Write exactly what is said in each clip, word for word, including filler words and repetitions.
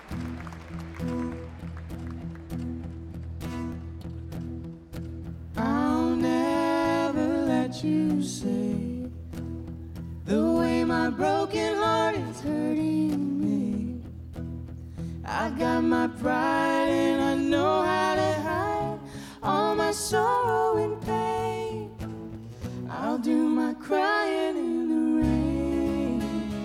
I'll never let you say the way my broken heart is hurting me. I got my pride and I know how to hide all my sorrow and pain. I'll do my crying in the rain.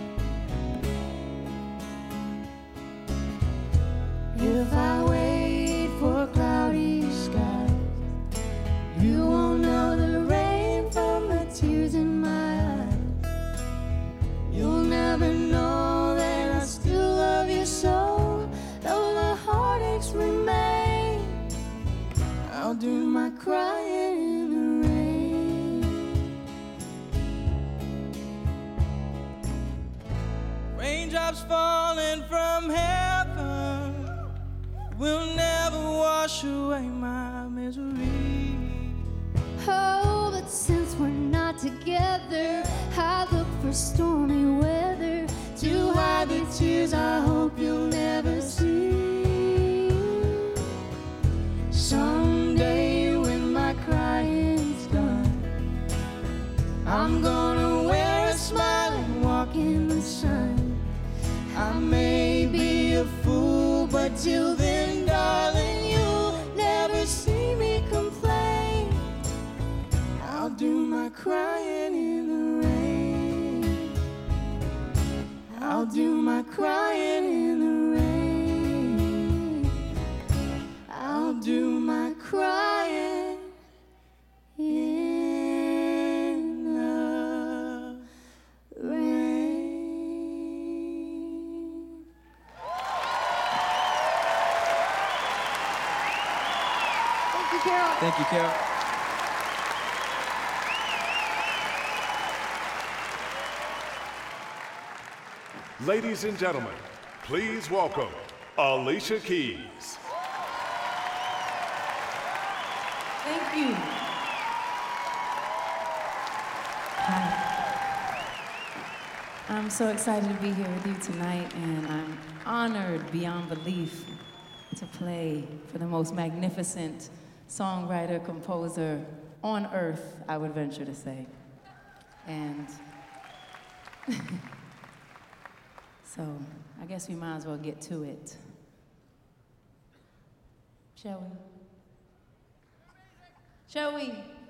If I wait for cloudy skies, you won't know the rain from the tears in my eyes. You'll never know that I still love you so, though the heartaches remain. I'll do my crying in the rain. Raindrops falling from heaven will never wash away my misery. Oh, but since we're not together, I look for stormy weather to hide the tears I hope you'll never see. Someday when my crying's done, I'm gonna wear a smile and walk in the sun. I may be a fool, but till then, darling, you'll never see me complain. I'll do my crying in the rain. I'll do my crying in the rain. I'll do my crying in the rain. Thank you, Carol. Thank you, Carol. Ladies and gentlemen, please welcome Alicia Keys. Thank you. Hi. I'm so excited to be here with you tonight, and I'm honored beyond belief to play for the most magnificent songwriter, composer on earth, I would venture to say. And so I guess we might as well get to it. Shall we? Shall we?